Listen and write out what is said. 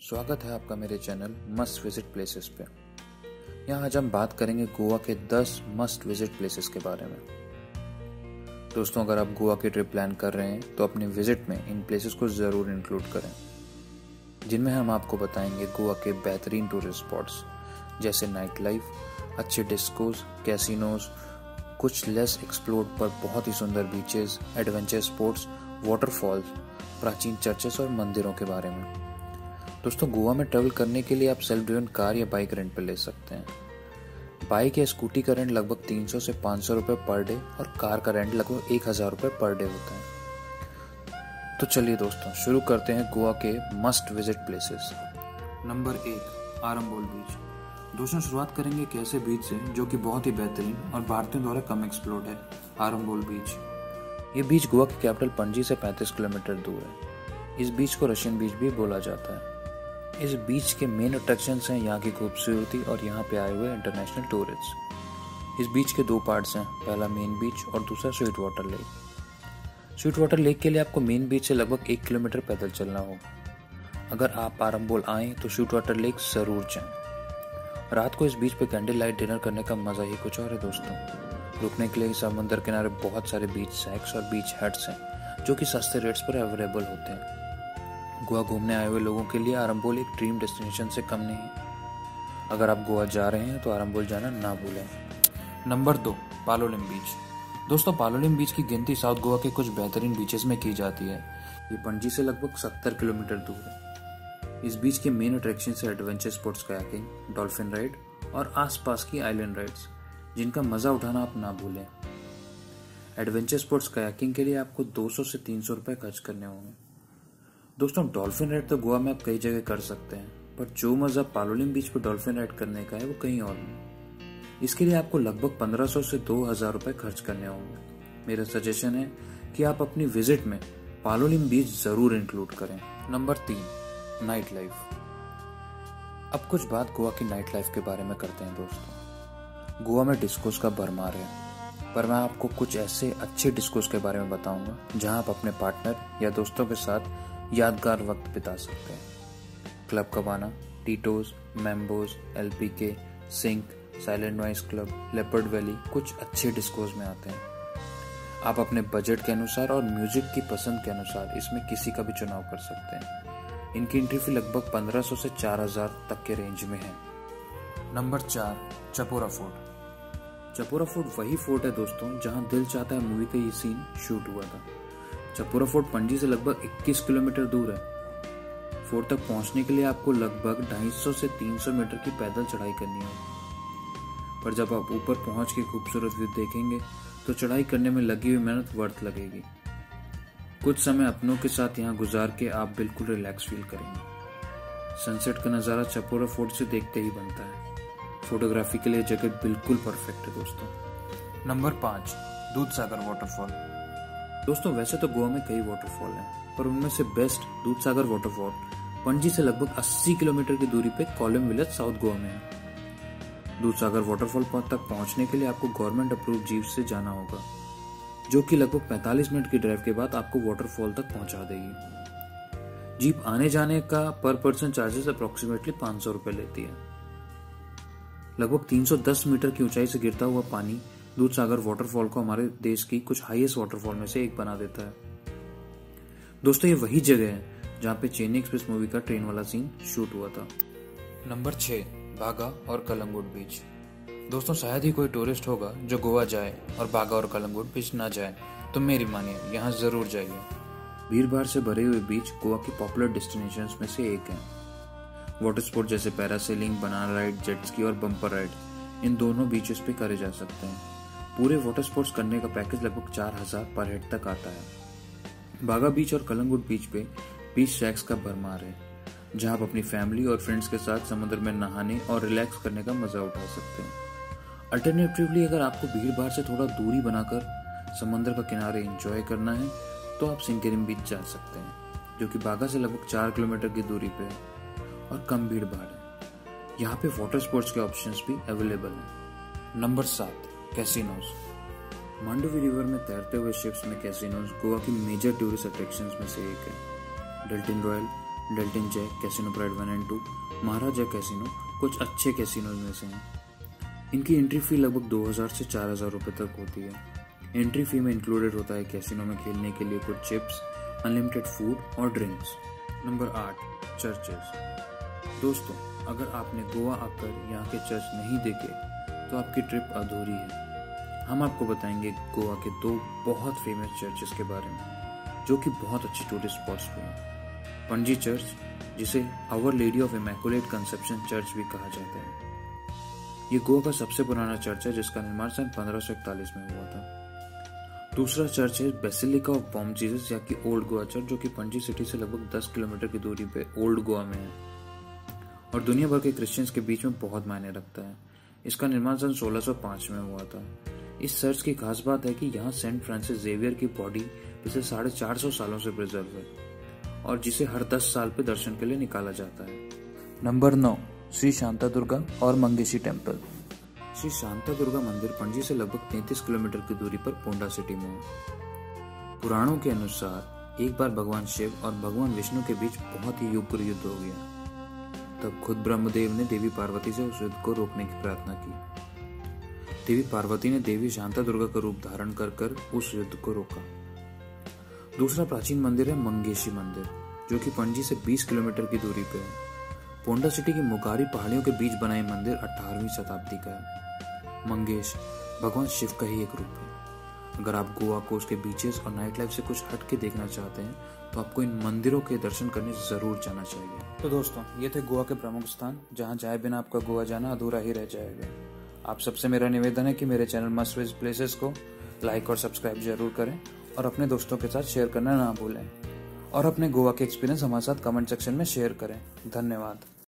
स्वागत है आपका मेरे चैनल मस्ट विजिट प्लेसेस पे। यहाँ आज हम बात करेंगे गोवा के 10 मस्ट विजिट प्लेसेस के बारे में। दोस्तों, अगर आप गोवा की ट्रिप प्लान कर रहे हैं तो अपनी विजिट में इन प्लेसेस को ज़रूर इंक्लूड करें, जिनमें हम आपको बताएंगे गोवा के बेहतरीन टूरिस्ट स्पॉट्स जैसे नाइट लाइफ, अच्छे डिस्कोज, कैसीनोज, कुछ लेस एक्सप्लोर्ड पर बहुत ही सुंदर बीचेस, एडवेंचर स्पोर्ट्स, वाटरफॉल्स, प्राचीन चर्चेस और मंदिरों के बारे में। दोस्तों, गोवा में ट्रैवल करने के लिए आप सेल्फ ड्रिवन कार या बाइक रेंट पर ले सकते हैं। बाइक या स्कूटी का रेंट लगभग 300 से 500 रुपये पर डे और कार का रेंट लगभग 1000 रुपये पर डे होता है। तो चलिए दोस्तों, शुरू करते हैं गोवा के must visit places. Number 1, Arambol beach. दोस्तों, शुरुआत करेंगे एक ऐसे बीच से जो कि बहुत ही बेहतरीन और भारतीयों द्वारा कम एक्सप्लोर्ड है, आरंबोल बीच। ये बीच गोवा की कैपिटल पणजी से 35 किलोमीटर दूर है। इस बीच को रशियन बीच भी बोला जाता है। इस बीच के मेन अट्रैक्शंस हैं यहाँ की खूबसूरती और यहाँ पे आए हुए इंटरनेशनल टूरिस्ट। इस बीच के 2 पार्ट्स हैं, पहला मेन बीच और दूसरा sweet water lake. Sweet water lake के लिए आपको मेन बीच से लगभग 1 किलोमीटर पैदल चलना होगा। अगर आप आरंबोल आएँ तो स्वीट वाटर लेक जरूर जाएं। रात को इस बीच पे कैंडल लाइट डिनर करने का मजा ही कुछ और है दोस्तों। रुकने के लिए समुद्र किनारे बहुत सारे बीच सैक्स और बीच हट्स हैं जो कि सस्ते रेट्स पर अवेलेबल होते हैं। गोवा घूमने आए हुए लोगों के लिए आरंबोल एक ड्रीम डेस्टिनेशन से कम नहीं। अगर आप गोवा जा रहे हैं तो आरंबोल जाना ना भूलें। Number 2, Palolem beach. दोस्तों, पालोलिम बीच की गिनती साउथ गोवा के कुछ बेहतरीन बीचेस में की जाती है। ये पणजी से लगभग 70 किलोमीटर दूर है। इस बीच के मेन अट्रैक्शन है adventure sports, kayaking, dolphin ride और आसपास की आइलैंड राइड्स, जिनका मजा उठाना आप ना भूलें। एडवेंचर स्पोर्ट्स कायाकिंग के लिए आपको 200 से 300 रुपये खर्च करने होंगे। दोस्तों, डॉल्फिन राइड तो गोवा में आप कई जगह कर सकते हैं, पर जो मजा पालोलिम बीच पर डॉल्फिन राइड करने का है वो कहीं और नहीं। इसके लिए आपको लगभग 1500 से 2000 रुपये खर्च करने होंगे। मेरा सजेशन है कि आप अपनी विजिट में पालोलिम बीच जरूर इंक्लूड करें। Number 3, night life. अब कुछ बात गोवा की नाइट लाइफ के बारे में करते हैं दोस्तों। गोवा में डिस्कोस का भरमार है, पर मैं आपको कुछ ऐसे अच्छे डिस्कोस के बारे में बताऊंगा जहां आप अपने पार्टनर या दोस्तों के साथ यादगार वक्त बिता सकते हैं। Club Cabana, Tito's, Mambo's, LPK, SinQ, Silent Noise Club, Leopard Valley कुछ अच्छे डिस्कोज में आते हैं। आप अपने बजट के अनुसार और म्यूजिक की पसंद के अनुसार इसमें किसी का भी चुनाव कर सकते हैं। इनकी एंट्री फी लगभग 1500 से 4000 तक के रेंज में है। Number 4, Chapora fort. Chapora fort वही फोर्ट है दोस्तों जहां दिल चाहता है मूवी का ये सीन शूट हुआ था। चपोरा फोर्ट पणजी से लगभग 21 किलोमीटर दूर है। फोर्ट तक पहुंचने के लिए आपको लगभग 250 से 300 मीटर की पैदल चढ़ाई करनी होगी, पर जब आप ऊपर पहुंच के खूबसूरत व्यू देखेंगे तो चढ़ाई करने में लगी हुई मेहनत वर्थ लगेगी। कुछ समय अपनों के साथ यहाँ गुजार के आप बिल्कुल रिलैक्स फील करेंगे। सनसेट का नज़ारा चपोरा फोर्ट से देखते ही बनता है। फोटोग्राफी के लिए जगह बिल्कुल परफेक्ट है दोस्तों। Number 5, Dudhsagar waterfall. दोस्तों, वैसे तो गोवा में कई वाटरफॉल हैं, पर उनमें से बेस्ट दूधसागर वाटरफॉल पणजी से लगभग 80 किलोमीटर की दूरी पे कोलम विलेज साउथ गोवा में है। दूधसागर वाटरफॉल तक पहुंचने के लिए आपको गवर्नमेंट अप्रूव जीप से जाना होगा, जो कि लगभग 45 मिनट की ड्राइव के बाद आपको वाटरफॉल तक पहुंचा देगी। जीप आने जाने का पर पर्सन चार्जेस अप्रोक्सीमेटली 500 रुपये लेती है। लगभग 310 मीटर की ऊंचाई से गिरता हुआ पानी दूधसागर वाटरफॉल को हमारे देश की कुछ हाईएस्ट वाटरफॉल में से एक बना देता है। दोस्तों, ये वही जगह है जहाँ पे चेन्नई एक्सप्रेस मूवी का ट्रेन वाला सीन शूट हुआ था। नंबर 6, बागा और कलंगुट बीच। दोस्तों, शायद ही कोई टूरिस्ट होगा जो गोवा जाए और बागा और कलंगुट बीच ना जाए, तो मेरी मानिए यहाँ जरूर जाइए। भीड़ भाड़ से भरे हुए बीच गोवा की पॉपुलर डेस्टिनेशंस में से एक है। वाटर स्पोर्ट जैसे parasailing, banana ride, jet ski और बम्पर राइड इन दोनों बीचेस पे करे जा सकते हैं। पूरे वाटर स्पोर्ट्स करने का पैकेज लगभग 4000 पर हेड तक आता है। बागा बीच और कलंगुट बीच पे बीच शैक्स का भरमार है, जहां आप अपनी फैमिली और फ्रेंड्स के साथ समुद्र में नहाने और रिलैक्स करने का मजा उठा सकते हैं। अल्टरनेटिवली, अगर आपको भीड़ भाड़ से थोड़ा दूरी बनाकर समुद्र का किनारे एंजॉय करना है तो आप सिंकेरिम बीच जा सकते हैं, जो कि बागा से लगभग 4 किलोमीटर की दूरी पे है और कम भीड़ भाड़ है। यहाँ पे वाटर स्पोर्ट्स के ऑप्शंस भी अवेलेबल हैं। Number 7, casinos. मांडवी रिवर में तैरते हुए शिप्स में कैसीनोज गोवा की मेजर टूरिस्ट अट्रैक्शंस में से एक है। Deltin Royal, Deltin Jack, casino pride 1 and 2, Maharaja casino कुछ अच्छे कैसीनोज में से हैं। इनकी एंट्री फी लगभग 2000 से 4000 रुपये तक होती है। एंट्री फी में इंक्लूडेड होता है कैसीनो में खेलने के लिए कुछ चिप्स, अनलिमिटेड फूड और ड्रिंक्स। Number 8, churches. दोस्तों, अगर आपने गोवा आकर यहाँ के चर्च नहीं देखे तो आपकी ट्रिप अधूरी है। हम आपको बताएंगे गोवा के 2 बहुत फेमस चर्चेस के बारे में जो कि बहुत अच्छे टूरिस्ट स्पॉट्स पे हैं। पणजी चर्च, जिसे Our Lady of Immaculate Conception Church भी कहा जाता है, ये गोवा का सबसे पुराना चर्च है जिसका निर्माण सन 1541 में हुआ था। दूसरा चर्च है बेसिलिका ऑफ बॉम जीसस या कि ओल्ड गोवा चर्च, जो कि पणजी सिटी से लगभग 10 किलोमीटर की दूरी पे ओल्ड गोवा में है और दुनिया भर के क्रिश्चियंस के बीच में बहुत मायने रखता है। इसका निर्माण सन 1605 में हुआ था। इस चर्च की खास बात है कि यहाँ सेंट फ्रांसिस जेवियर की बॉडी पिछले 450 सालों से प्रिजर्व है और जिसे हर 10 साल पे दर्शन के लिए निकाला जाता है। नंबर 9, श्री शांता दुर्गा और मंगेशी टेम्पल। श्री शांता दुर्गा मंदिर पणजी से लगभग 33 किलोमीटर की दूरी पर पोंडा सिटी में है। पुराणों के अनुसार एक बार भगवान शिव और भगवान विष्णु के बीच बहुत ही उग्र युद्ध हो गया। तब खुद ब्रह्मदेव ने देवी पार्वती से उस युद्ध को रोकने की प्रार्थना की। देवी पार्वती ने देवी शांता दुर्गा का रूप धारण कर उस युद्ध को रोका। दूसरा प्राचीन मंदिर है मंगेशी मंदिर, जो कि पणजी से 20 किलोमीटर की दूरी पे है। पोंडा सिटी की मुगारी पहाड़ियों के बीच बना मंदिर 18वीं शताब्दी का है। मंगेश भगवान शिव का ही एक रूप है। अगर आप गोवा को उसके बीचेस और नाइट लाइफ से कुछ हट के देखना चाहते हैं तो आपको इन मंदिरों के दर्शन करने जरूर जाना चाहिए। तो दोस्तों, ये थे गोवा के प्रमुख स्थान जहाँ जाए बिना आपका गोवा जाना अधूरा ही रह जाएगा। आप सबसे मेरा निवेदन है कि मेरे चैनल मस्ट विजिट प्लेसेस को लाइक और सब्सक्राइब जरूर करें और अपने दोस्तों के साथ शेयर करना ना भूलें और अपने गोवा के एक्सपीरियंस हमारे साथ कमेंट सेक्शन में शेयर करें। धन्यवाद।